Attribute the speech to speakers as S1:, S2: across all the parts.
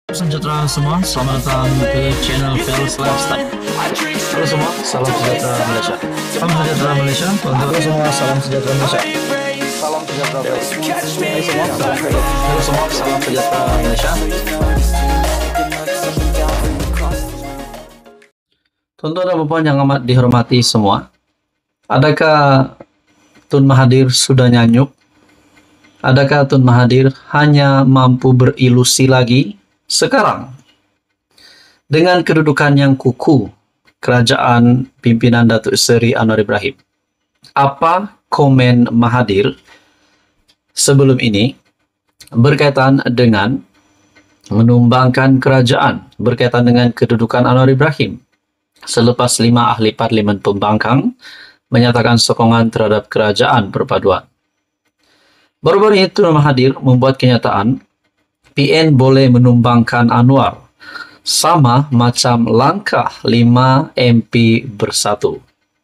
S1: Sejahtera semua, selamat datang ke channel Fearless Lifestyle. Halo semua, salam sejahtera Malaysia. Salam sejahtera Malaysia. Halo semua, salam sejahtera Malaysia. Salam sejahtera Malaysia. Halo semua, salam sejahtera Malaysia. Tuan-tuan dan puan yang amat dihormati semua, adakah Tun Mahathir sudah nyanyuk? Adakah Tun Mahathir hanya mampu berilusi lagi sekarang? Dengan kedudukan yang kukuh kerajaan pimpinan Datuk Seri Anwar Ibrahim, apa komen Mahathir sebelum ini berkaitan dengan menumbangkan kerajaan, berkaitan dengan kedudukan Anwar Ibrahim selepas 5 ahli parlimen pembangkang menyatakan sokongan terhadap kerajaan perpaduan? Baru-baru ini Tun Mahathir membuat kenyataan PN boleh menumbangkan Anwar sama macam langkah 5 MP bersatu.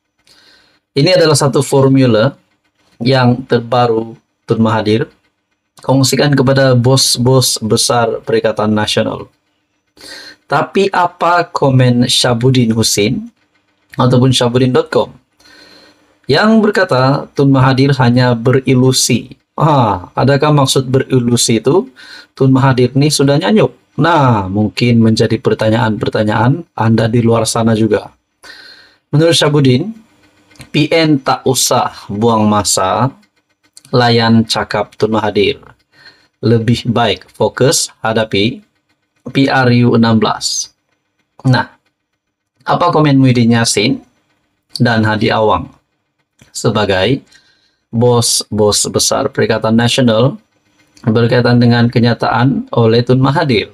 S1: Ini adalah satu formula yang terbaru Tun Mahathir kongsikan kepada bos-bos besar Perikatan Nasional. Tapi apa komen Syabuddin Hussein ataupun Syabuddin.com yang berkata Tun Mahathir hanya berilusi? Adakah maksud berilusi itu Tun Mahathir ini sudah nyanyuk? Nah, mungkin menjadi pertanyaan-pertanyaan Anda di luar sana juga. Menurut Syabuddin, PN tak usah buang masa layan cakap Tun Mahathir. Lebih baik fokus hadapi PRU 16. Nah, apa komen Muhyiddin Yassin dan Hadi Awang sebagai bos-bos besar Perikatan Nasional berkaitan dengan kenyataan oleh Tun Mahathir?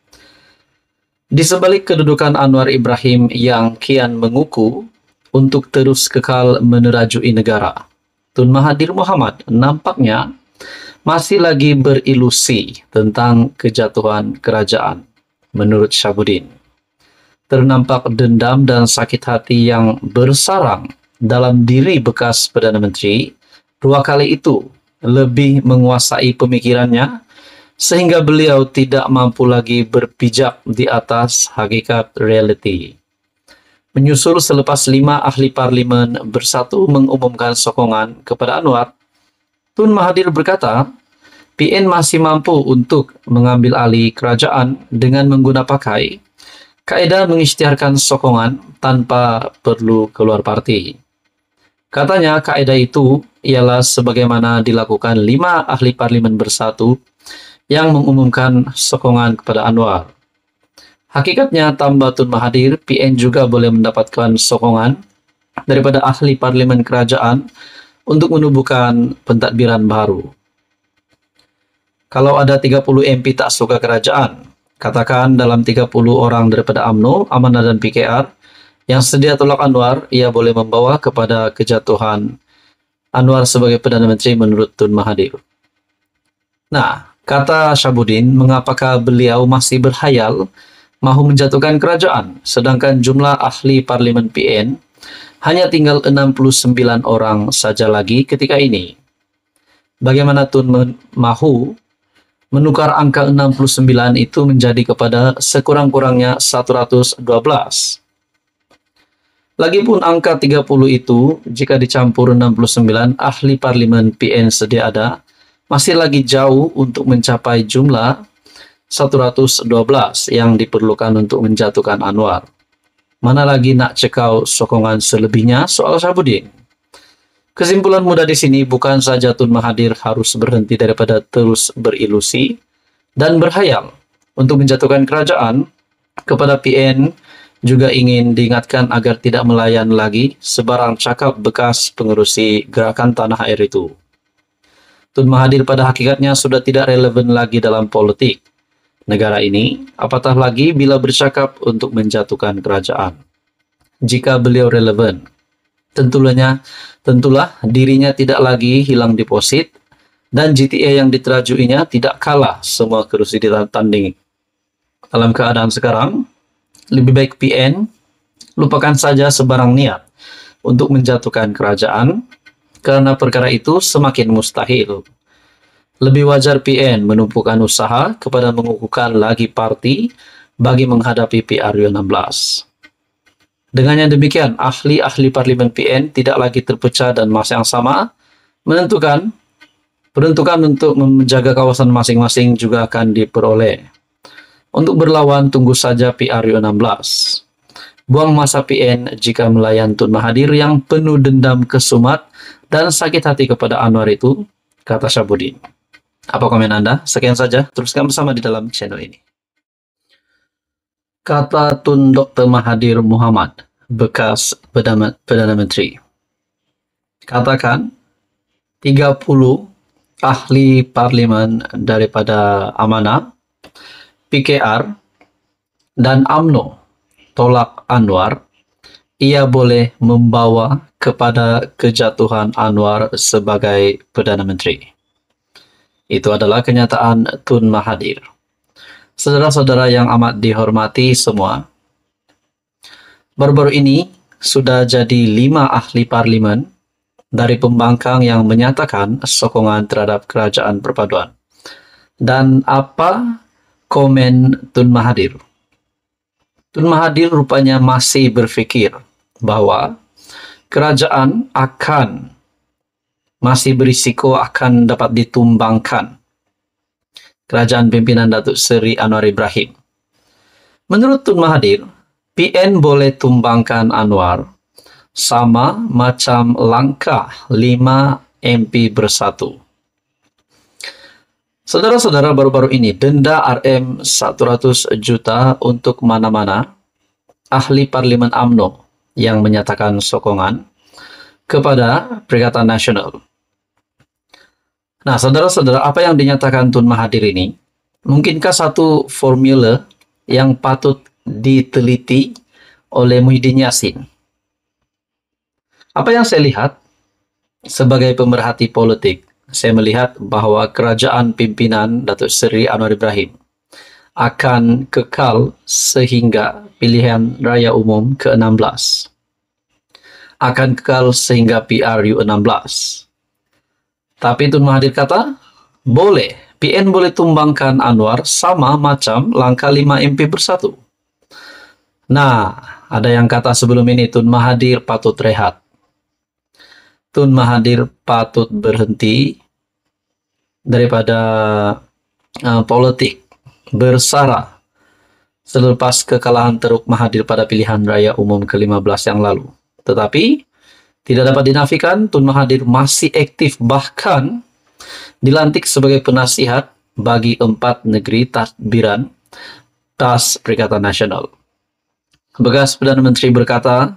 S1: Di sebalik kedudukan Anwar Ibrahim yang kian mengukuh untuk terus kekal menerajui negara, Tun Mahathir Mohamad nampaknya masih lagi berilusi tentang kejatuhan kerajaan. Menurut Syabuddin, ternampak dendam dan sakit hati yang bersarang dalam diri bekas Perdana Menteri. 2 kali itu lebih menguasai pemikirannya sehingga beliau tidak mampu lagi berpijak di atas hakikat realiti. Menyusul selepas 5 ahli parlimen bersatu mengumumkan sokongan kepada Anwar, Tun Mahathir berkata PN masih mampu untuk mengambil alih kerajaan dengan menggunakan kaedah mengisytiharkan sokongan tanpa perlu keluar parti. Katanya kaedah itu ialah sebagaimana dilakukan 5 ahli parlimen bersatu yang mengumumkan sokongan kepada Anwar. Hakikatnya, tambah Tun Mahathir, PN juga boleh mendapatkan sokongan daripada ahli parlimen kerajaan untuk menubuhkan pentadbiran baru. Kalau ada 30 MP tak suka kerajaan, katakan dalam 30 orang daripada UMNO, Amanah dan PKR, yang sedia tolak Anwar, ia boleh membawa kepada kejatuhan Anwar sebagai Perdana Menteri menurut Tun Mahathir. Nah, kata Syabuddin, mengapakah beliau masih berhayal mahu menjatuhkan kerajaan, sedangkan jumlah ahli parlimen PN hanya tinggal 69 orang saja lagi ketika ini. Bagaimana Tun mahu menukar angka 69 itu menjadi kepada sekurang-kurangnya 112? Lagipun angka 30 itu, jika dicampur 69 ahli parlimen PN sedia ada, masih lagi jauh untuk mencapai jumlah 112 yang diperlukan untuk menjatuhkan Anwar. Mana lagi nak cekau sokongan selebihnya soal Syabuddin. Kesimpulan mudah di sini, bukan saja Tun Mahathir harus berhenti daripada terus berilusi dan berhayal untuk menjatuhkan kerajaan, kepada PN juga ingin diingatkan agar tidak melayan lagi sebarang cakap bekas pengerusi gerakan tanah air itu. Tun Mahathir pada hakikatnya sudah tidak relevan lagi dalam politik negara ini, apatah lagi bila bercakap untuk menjatuhkan kerajaan. Jika beliau relevan, tentulah dirinya tidak lagi hilang deposit dan GTA yang diterajuinya tidak kalah semua kerusi ditanding. Dalam keadaan sekarang, lebih baik PN lupakan saja sebarang niat untuk menjatuhkan kerajaan, karena perkara itu semakin mustahil. Lebih wajar PN menumpukan usaha kepada mengukuhkan lagi parti bagi menghadapi PRU16. Dengan yang demikian, ahli-ahli parlimen PN tidak lagi terpecah dan masa yang sama peruntukan untuk menjaga kawasan masing-masing juga akan diperoleh. Untuk berlawan, tunggu saja PRU16. Buang masa PN jika melayan Tun Mahathir yang penuh dendam kesumat dan sakit hati kepada Anwar itu, kata Syahbudin. Apa komen Anda? Sekian saja, teruskan bersama di dalam channel ini. Kata Tun Dr. Mahathir Mohamad, bekas Perdana Menteri. Katakan, 30 ahli parlimen daripada Amanah, PKR, dan UMNO tolak Anwar, ia boleh membawa kepada kejatuhan Anwar sebagai Perdana Menteri. Itu adalah kenyataan Tun Mahathir. Saudara-saudara yang amat dihormati semua, baru-baru ini sudah jadi 5 ahli parlimen dari pembangkang yang menyatakan sokongan terhadap kerajaan perpaduan. Dan apa komen Tun Mahathir? Tun Mahathir rupanya masih berfikir bahwa kerajaan masih berisiko akan dapat ditumbangkan. Kerajaan pimpinan Datuk Seri Anwar Ibrahim. Menurut Tun Mahathir, PN boleh tumbangkan Anwar sama macam langkah 5 MP bersatu. Saudara-saudara, baru-baru ini denda RM 100 juta untuk mana-mana ahli parlimen UMNO yang menyatakan sokongan kepada Perikatan Nasional. Nah, saudara-saudara, apa yang dinyatakan Tun Mahathir ini mungkinkah satu formula yang patut diteliti oleh Muhyiddin Yassin? Apa yang saya lihat sebagai pemerhati politik, saya melihat bahwa kerajaan pimpinan Datuk Seri Anwar Ibrahim akan kekal sehingga pilihan raya umum ke-16. Akan kekal sehingga PRU16. Tapi Tun Mahathir kata, boleh, PN boleh tumbangkan Anwar sama macam langkah 5 MP bersatu. Nah, ada yang kata sebelum ini Tun Mahathir patut rehat. Tun Mahathir patut berhenti daripada politik bersara selepas kekalahan teruk Mahathir pada pilihan raya umum ke-15 yang lalu. Tetapi tidak dapat dinafikan Tun Mahathir masih aktif, bahkan dilantik sebagai penasihat bagi 4 negeri tadbiran TAS Perikatan Nasional. Bekas Perdana Menteri berkata,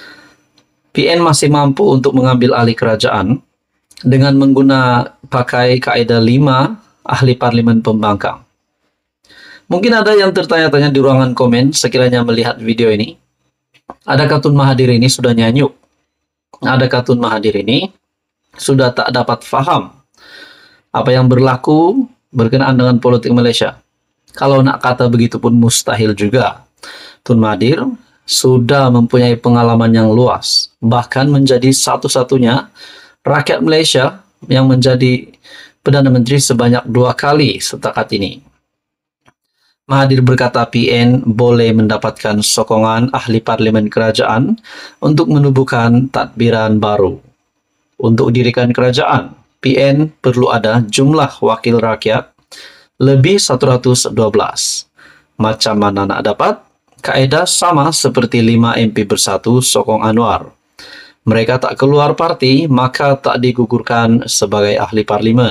S1: PN masih mampu untuk mengambil alih kerajaan dengan pakai kaedah 5 ahli parlimen pembangkang. Mungkin ada yang tertanya-tanya di ruangan komen sekiranya melihat video ini. Adakah Tun Mahathir ini sudah nyanyuk? Adakah Tun Mahathir ini sudah tak dapat faham apa yang berlaku berkenaan dengan politik Malaysia? Kalau nak kata begitu pun mustahil juga. Tun Mahathir sudah mempunyai pengalaman yang luas, bahkan menjadi satu-satunya rakyat Malaysia yang menjadi Perdana Menteri sebanyak 2 kali setakat ini. Mahathir berkata PN boleh mendapatkan sokongan ahli parlimen kerajaan untuk menubuhkan tadbiran baru. Untuk dirikan kerajaan, PN perlu ada jumlah wakil rakyat lebih 112. Macam mana nak dapat? Kaedah sama seperti 5 MP bersatu sokong Anwar. Mereka tak keluar parti, maka tak digugurkan sebagai ahli parlimen.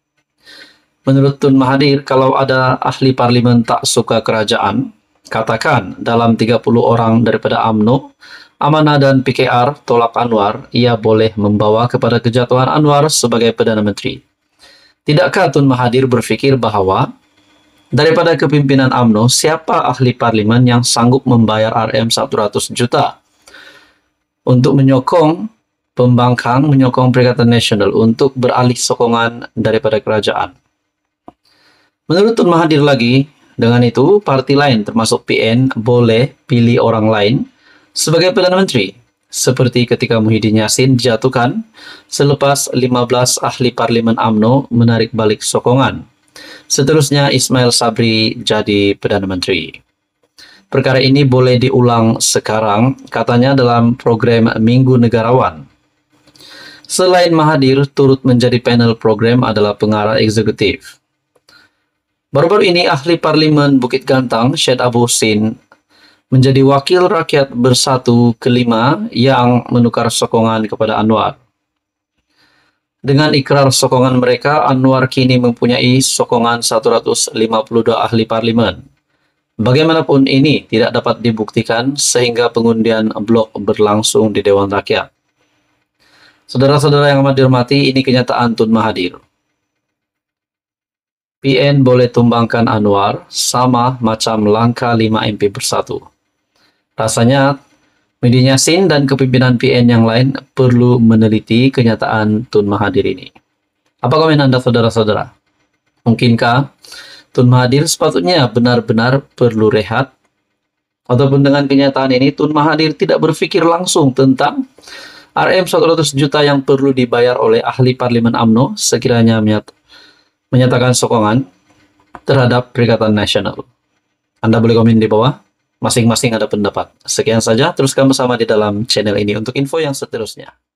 S1: Menurut Tun Mahathir, kalau ada ahli parlimen tak suka kerajaan, katakan dalam 30 orang daripada UMNO, Amanah dan PKR tolak Anwar, ia boleh membawa kepada kejatuhan Anwar sebagai Perdana Menteri. Tidakkah Tun Mahathir berfikir bahwa daripada kepimpinan UMNO, siapa ahli parlimen yang sanggup membayar RM 100 juta untuk menyokong pembangkang, menyokong Perikatan Nasional untuk beralih sokongan daripada kerajaan? Menurut Tun Mahathir lagi, dengan itu parti lain termasuk PN boleh pilih orang lain sebagai Perdana Menteri seperti ketika Muhyiddin Yassin dijatuhkan selepas 15 ahli parlemen UMNO menarik balik sokongan. Seterusnya Ismail Sabri jadi Perdana Menteri. Perkara ini boleh diulang sekarang, katanya dalam program Minggu Negarawan. Selain Mahathir, turut menjadi panel program adalah pengarah eksekutif. Baru-baru ini ahli parlimen Bukit Gantang, Syed Abu Husin, menjadi wakil rakyat bersatu kelima yang menukar sokongan kepada Anwar. Dengan ikrar sokongan mereka, Anwar kini mempunyai sokongan 152 ahli parlimen. Bagaimanapun ini tidak dapat dibuktikan sehingga pengundian blok berlangsung di Dewan Rakyat. Saudara-saudara yang amat dihormati, ini kenyataan Tun Mahathir. PN boleh tumbangkan Anwar sama macam langkah 5 MP bersatu. Rasanya Muhyiddin Yassin dan kepimpinan PN yang lain perlu meneliti kenyataan Tun Mahathir ini. Apa komen Anda saudara-saudara? Mungkinkah Tun Mahathir sepatutnya benar-benar perlu rehat? Ataupun dengan kenyataan ini Tun Mahathir tidak berpikir langsung tentang RM 100 juta yang perlu dibayar oleh ahli parlimen UMNO sekiranya menyatakan sokongan terhadap Perikatan Nasional. Anda boleh komen di bawah. Masing-masing ada pendapat. Sekian saja, teruskan bersama di dalam channel ini untuk info yang seterusnya.